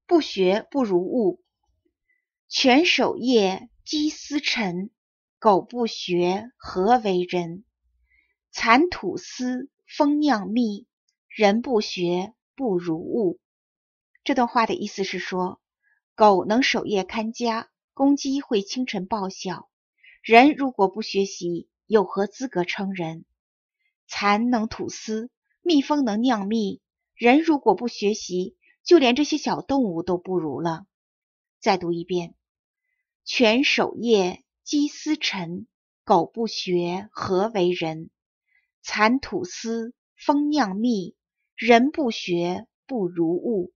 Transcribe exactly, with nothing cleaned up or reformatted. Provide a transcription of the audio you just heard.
不学不如物。犬守夜，鸡司晨，狗不学，何为人？蚕吐丝，蜂酿蜜，人不学，不如物。这段话的意思是说，狗能守夜看家，公鸡会清晨报晓，人如果不学习，有何资格称人？蚕能吐丝，蜜蜂能酿蜜，人如果不学习，就连这些小动物都不如了。再读一遍：犬守夜，鸡司晨，狗不学，何为人？蚕吐丝，蜂酿蜜，人不学，不如物。